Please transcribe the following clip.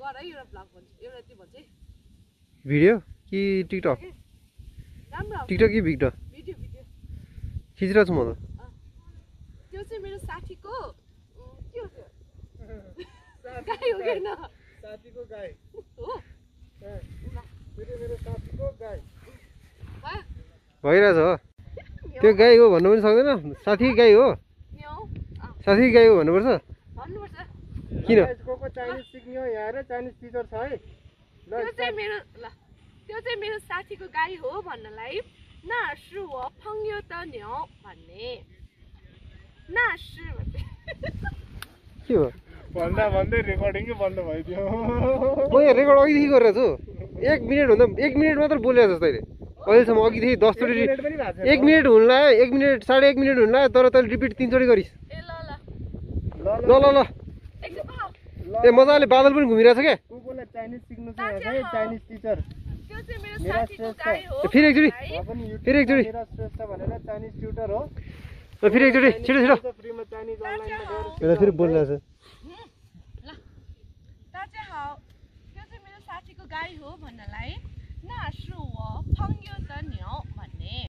गर है एउटा ब्लग भन्छु एउटा त्यो भन्छ है भिडियो कि टिकटक राम्रो टिकटक कि भिडियो भिडियो भिडियो खिचिरहेको छु म त त्यो चाहिँ मेरो साथीको के हो त्यो गाई हो कि न साथीको गाई हो मेरो साथीको गाई भइरहेछ हो त्यो गाई हो भन्नु पनि सक्दैन साथी गाई हो साथी गाई हो भन्नुपर्छ भन्नुपर्छ किन को चाइनिज सिक्ने हो यहाँ र चाइनिज टिचर छ है त्यो चाहिँ मेरो ल त्यो चाहिँ मेरो साथीको गाई हो भन्नलाई ना सु वो फङ्यो त न्यौ भन्ने ना सु के हो भन्दा भन्दै रेकर्डिङै बन्द भइदियो म यहाँ रेकर्ड अघिदेखि गरिरहेको छु 1 मिनट भन्दा 1 मिनट मात्र बोलेको जस्तो अहिले अहिलेसम्म अघिदेखि 10 चोटि 1 मिनट हुन लाग्यो 1 मिनट 1.5 मिनट हुन लाग्यो तर तैँले रिपिट 3 चोटि गरिस् ए ल ल ल ल ए मजाले बादल पनि घुमिरहेछ क्या कोकोलाई चाइनिज सिक्नु छ है चाइनिज टिचर त्यो चाहिँ मेरो साथीको गाई हो फेरि एकचोटि पनि फेरि एकचोटि मेरा श्रेष्ठ भनेर चाइनिज ट्युटर हो ल फेरि एकचोटि छिटो छिटो फ्रीमा चाइनिज अनलाइनमा गएर एउटा फेरि बोलिरहेछ ल दाजु हाउ त्यो चाहिँ मेरो साथीको गाई हो भन्नलाई ना सु वो फङ्यो त न्यौ